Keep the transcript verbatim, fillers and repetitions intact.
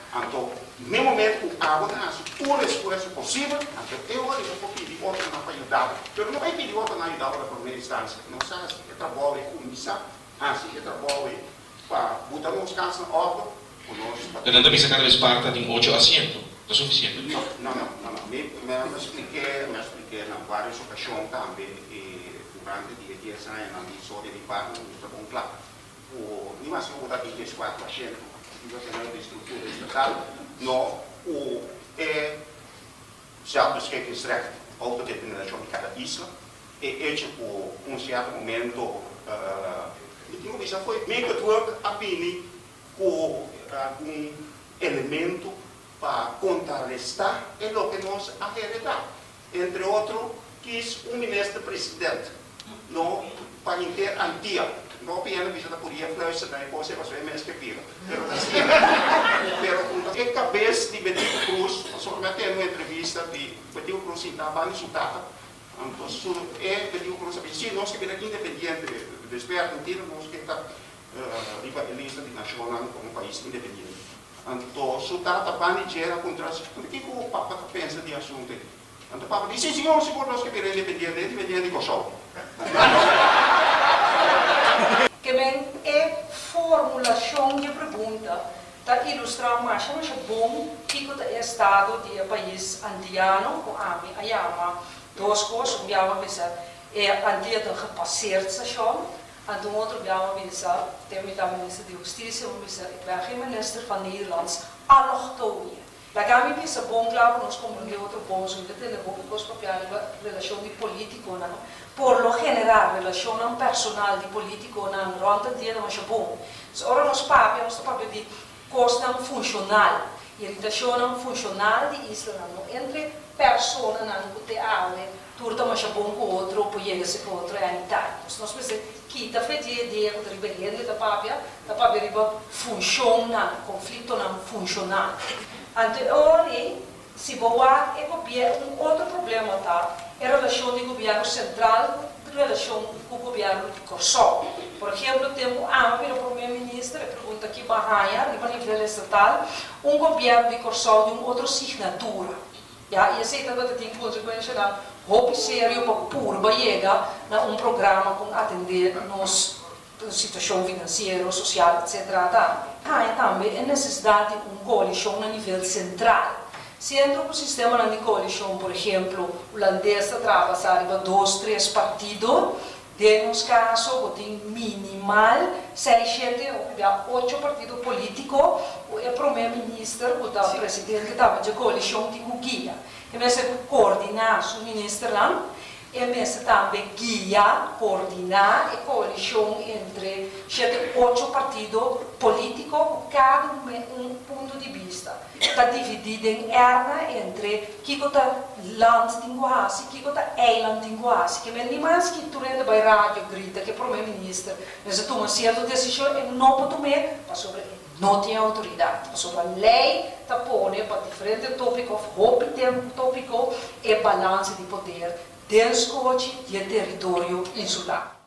Então, no momento que a água nasce, todo esforço possível, então eu vou pedir outra para ajudar. Eu não vai pedir outra para ajudar na primeira instância. Não sabe se eu trabalho com missa, assim, eu trabalho para botar uns casos na ordem. Portanto, a missa cada vez parte de oito assentos. É suficiente? Não, não, não. não, não. Me, me, me expliquei, me expliquei em várias ocasiões também, e durante dez anos, na história de parte, não está bom claro. O, nem mais eu vou dar aqui quatro assentos. De estrutura estatal, no, o, é zelfbeschikkingsrecht, autodeterminação de cada isla, e é tipo, um certo momento, uh, isso foi meio que tudo a pini com algum elemento para contrarrestar é o que nós heredamos. Entre outros, quis um ministro-presidente, no, para ter antia. Não piano bisa da podia fluistrar, depois você vai mais que pira. Pero é cabeça de Betico Cruz, somente em uma entrevista de Betico Cruz estava em Sudata. Então, é Betico Cruz a dizer, nós que vem aqui independente, desperto inteiro, nós que está lista de nacional como país independente. Então, Sudata vai dizer contra o que o Papa pensa de assunto. Então, o Papa diz, sim, senhor, senhor, nós que vem independente, independente de Kosovo. Que bem é formulação de pergunta para ilustrar mais ou menos bom que o estado de país andiano com a minha ayama duas coisas que eu pensa é andia de repassear essa chão então outro eu pensa tem o ministro de justiça eu pensa é o ministro van Nederlands allochtone la gami pensa bom claro nós compreender outro bom so que tem bom coisa para relação de político não por lo general relação personal de político não ronda dia não é bom ora nós papi nós papi de coisa não funcional e relação não funcional de isso não entre pessoa não que te aule turta mas bom com outro poie se com outro é então nós pensamos que da feita ideia que rebelião da papi da papi riba funciona conflito não funcional ante ora se boa é copiar um outro problema tá é a relação de governo central de relação com o governo de Kosovo. Por exemplo, temos a o primeiro-ministro pergunta aqui Bahia, a nível estatal, um governo de Kosovo de uma outra assinatura. Ja, e essa também tem consequência da roupa sério para pôr Bahia na um programa com atender nos situação financeira, social, etcétera. Tá? Ah, também é necessidade de uma coalição a nível central. Se entra no sistema de coalição, por exemplo, o holandês trabalha para dois, três partidos, de nos casos, tem minimal, seis, sete, oito partidos políticos, o primeiro-ministro, o presidente que estava de coalição de guia. E mesmo coordenar o ministro lá, e mesmo também guia, coordenar a coalição entre sete, oito partidos políticos, cada um ponto de vista. Está dividido em erna entre que está land tinguasi, que está eiland tinguasi, que nem mais que durante a rádio grita que o primeiro-ministro, mas toma certa decisão e não pode tomar, sobre não tem autoridade, sobre a lei está pondo para diferentes tópicos, roupa tempo tópico e balança de poder dentro do território insular.